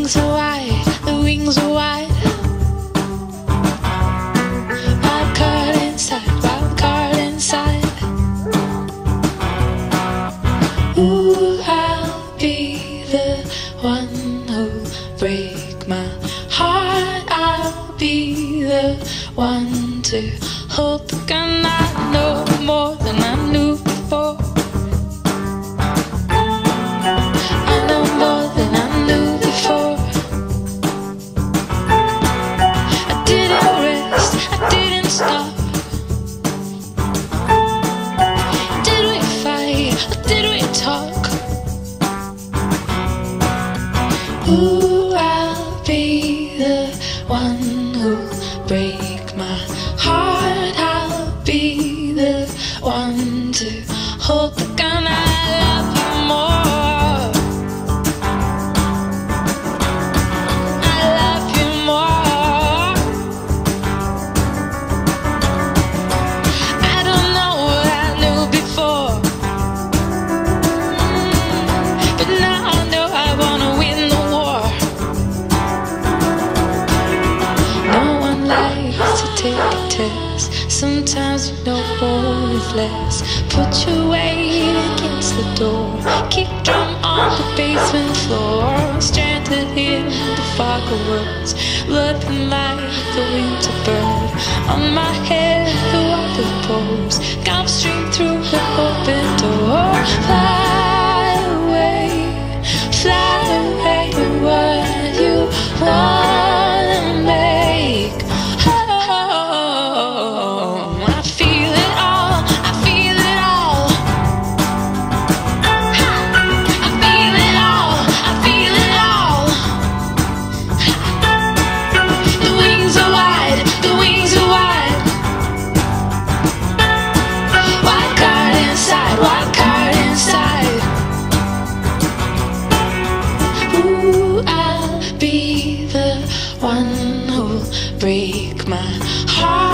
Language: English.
wings are wide, the wings are wide. Wild card inside, wild card inside. Ooh, I'll be the one who'll break my heart. I'll be the one to hold the gun. I know more than I knew before. I know more than I knew before. I didn't rest, I didn't stop. Did we fight or did we talk? Ooh, I'll be the one who'll break my heart. I'll be the one to hold the gun. I love you more. I love you more. I don't know what I knew before, but now I know I wanna win the war. No one likes to take a test. Sometimes you know more is less. Put your weight against the door. Kick drum on the basement floor. Stranded in the fog of words, looking like the winter bird. On my head the water pours, come stream through the open door. Fly away to what you wanna make. Oh, I feel it all, I feel it all. I feel it all, I feel it all. The wings are wide, the wings are wide. Wild card inside, wild card inside. Ooh, I'll be the one who'll break my heart.